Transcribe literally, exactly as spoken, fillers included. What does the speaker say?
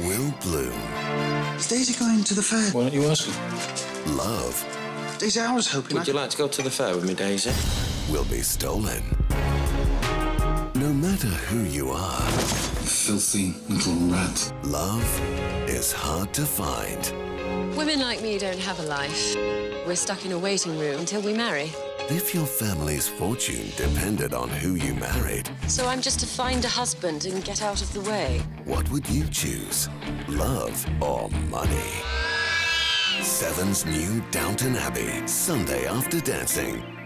will bloom. Is Daisy going to the fair? Why don't you ask her? Love. Daisy, I was hoping Would I... you like to go to the fair with me, Daisy? Will be stolen. No matter who you are, Filthy little rat. love is hard to find. Women like me don't have a life. We're stuck in a waiting room until we marry. If your family's fortune depended on who you married, So I'm just to find a husband and get out of the way. what would you choose? Love or money? Seven's new Downton Abbey, Sunday after dancing.